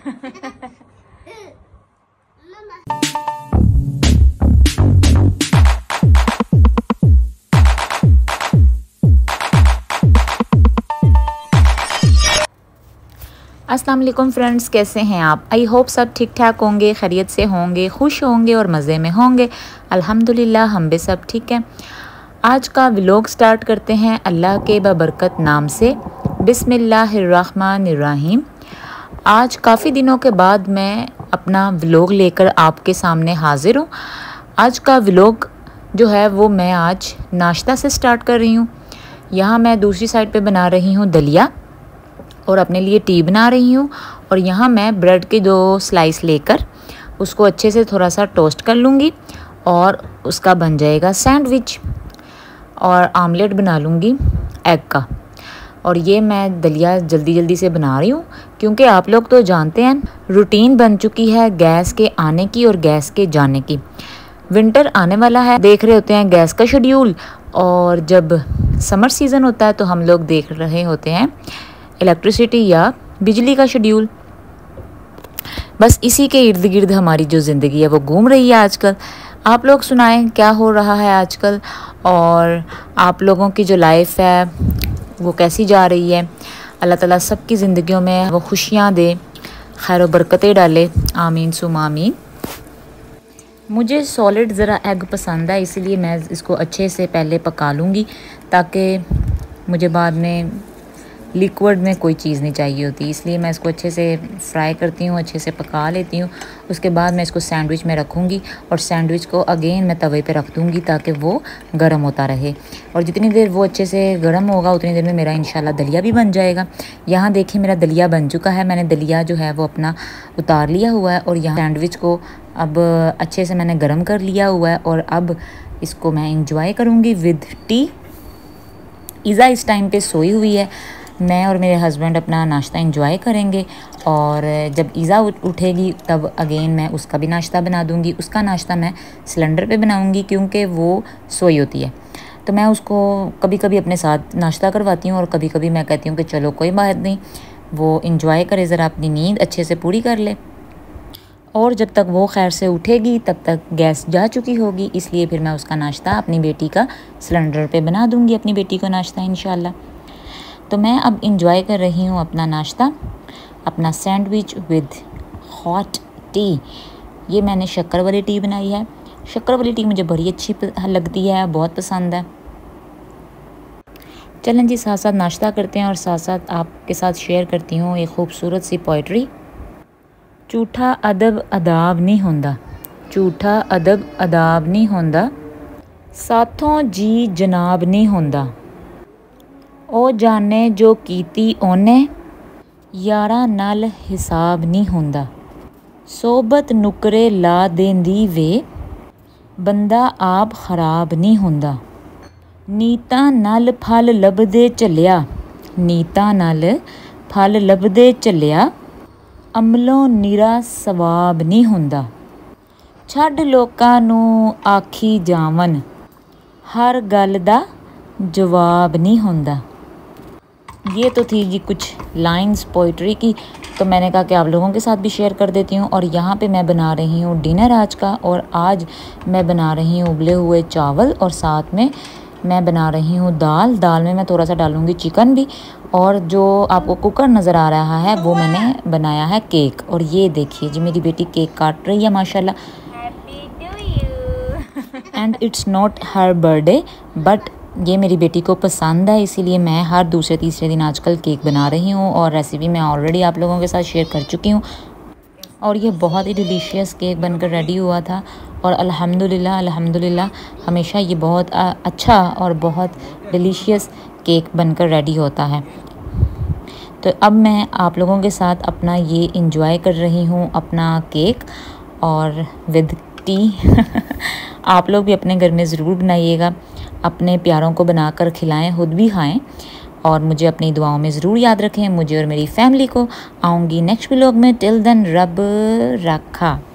अस्सलाम वालेकुम फ्रेंड्स, कैसे हैं आप? आई होप सब ठीक ठाक होंगे, खैरियत से होंगे, खुश होंगे और मज़े में होंगे। अल्हम्दुलिल्लाह हम भी सब ठीक हैं। आज का व्लॉग स्टार्ट करते हैं अल्लाह के बबरकत नाम से। बिस्मिल्लाहिर्रहमानिर्रहीम। आज काफ़ी दिनों के बाद मैं अपना व्लॉग लेकर आपके सामने हाज़िर हूँ। आज का व्लॉग जो है वो मैं आज नाश्ता से स्टार्ट कर रही हूँ। यहाँ मैं दूसरी साइड पे बना रही हूँ दलिया और अपने लिए टी बना रही हूँ। और यहाँ मैं ब्रेड के 2 स्लाइस लेकर उसको अच्छे से थोड़ा सा टोस्ट कर लूँगी और उसका बन जाएगा सैंडविच। और आमलेट बना लूँगी एग का। और ये मैं दलिया जल्दी जल्दी से बना रही हूँ क्योंकि आप लोग तो जानते हैं रूटीन बन चुकी है गैस के आने की और गैस के जाने की। विंटर आने वाला है, देख रहे होते हैं गैस का शेड्यूल, और जब समर सीज़न होता है तो हम लोग देख रहे होते हैं इलेक्ट्रिसिटी या बिजली का शेड्यूल। बस इसी के इर्द गिर्द हमारी जो ज़िंदगी है वो घूम रही है आजकल। आप लोग सुनाएं क्या हो रहा है आजकल, और आप लोगों की जो लाइफ है वो कैसी जा रही है। अल्लाह ताला सबकी ज़िंदगियों में वो खुशियाँ दे, खैर बरकतें डाले, आमीन सुम आमीन। मुझे सॉलिड ज़रा एग पसंद है, इसलिए मैं इसको अच्छे से पहले पका लूँगी ताकि मुझे बाद में लिक्विड में कोई चीज़ नहीं चाहिए होती। इसलिए मैं इसको अच्छे से फ्राई करती हूँ, अच्छे से पका लेती हूँ। उसके बाद मैं इसको सैंडविच में रखूँगी और सैंडविच को अगेन मैं तवे पे रख दूँगी ताकि वो गर्म होता रहे। और जितनी देर वो अच्छे से गर्म होगा उतनी देर में मेरा इंशाल्लाह दलिया भी बन जाएगा। यहाँ देखिए मेरा दलिया बन चुका है। मैंने दलिया जो है वो अपना उतार लिया हुआ है और यहाँ सैंडविच को अब अच्छे से मैंने गर्म कर लिया हुआ है और अब इसको मैं इंजॉय करूँगी विद टी। ईज़ा इस टाइम पे सोई हुई है। मैं और मेरे हस्बैंड अपना नाश्ता एंजॉय करेंगे और जब ईज़ा उठेगी तब अगेन मैं उसका भी नाश्ता बना दूंगी। उसका नाश्ता मैं सिलेंडर पे बनाऊंगी क्योंकि वो सोई होती है, तो मैं उसको कभी कभी अपने साथ नाश्ता करवाती हूँ और कभी कभी मैं कहती हूँ कि चलो कोई बात नहीं, वो इंजॉय करे, ज़रा अपनी नींद अच्छे से पूरी कर ले। और जब तक वो खैर से उठेगी तब तक गैस जा चुकी होगी, इसलिए फिर मैं उसका नाश्ता अपनी बेटी का सिलेंडर पे बना दूंगी, अपनी बेटी को नाश्ता इंशाल्लाह। तो मैं अब इंजॉय कर रही हूँ अपना नाश्ता, अपना सैंडविच विद हॉट टी। ये मैंने शक्कर वाली टी बनाई है। शक्कर वाली टी मुझे बड़ी अच्छी लगती है, बहुत पसंद है। चलें जी, साथ साथ नाश्ता करते हैं और साथ साथ आपके साथ शेयर करती हूँ एक खूबसूरत सी पोइट्री। झूठा अदब अदाब नहीं होंदा, झूठा अदब अदाब नहीं होंदा, साथों जी जनाब नहीं होंदा, ओ जाने जो कीती ओने, यारा नाल हिसाब नहीं होंदा, सोबत नुकरे ला देंदी वे, बंदा आप खराब नहीं होंदा, नीता नाल फल लभदे चलिया, नीता नाल फल लभदे चलिया, अमलों निरा सवाब नहीं होंदा, छड्ड लोकां नूं आखी जावन, हर गल दा जवाब नहीं होंदा। ये तो थी जी कुछ लाइंस पोइट्री की, तो मैंने कहा कि आप लोगों के साथ भी शेयर कर देती हूँ। और यहाँ पे मैं बना रही हूँ डिनर आज का, और आज मैं बना रही हूँ उबले हुए चावल और साथ में मैं बना रही हूँ दाल। दाल में मैं थोड़ा सा डालूँगी चिकन भी, और जो आपको कुकर नज़र आ रहा है वो मैंने बनाया है केक। और ये देखिए जी मेरी बेटी केक काट रही है माशाल्लाह। Happy to you. And it's not her birthday, but ये मेरी बेटी को पसंद है, इसीलिए मैं हर दूसरे तीसरे दिन आजकल केक बना रही हूँ। और रेसिपी मैं ऑलरेडी आप लोगों के साथ शेयर कर चुकी हूँ। और ये बहुत ही डिलीशियस केक बनकर रेडी हुआ था, और अल्हम्दुलिल्लाह अल्हम्दुलिल्लाह हमेशा ये बहुत अच्छा और बहुत डिलीशियस केक बनकर रेडी होता है। तो अब मैं आप लोगों के साथ अपना ये इंजॉय कर रही हूँ, अपना केक और विद टी। आप लोग भी अपने घर में ज़रूर बनाइएगा, अपने प्यारों को बनाकर खिलाएं, खुद भी खाएं, और मुझे अपनी दुआओं में ज़रूर याद रखें, मुझे और मेरी फैमिली को। आऊँगी नेक्स्ट व्लॉग में। टिल देन रब रखा।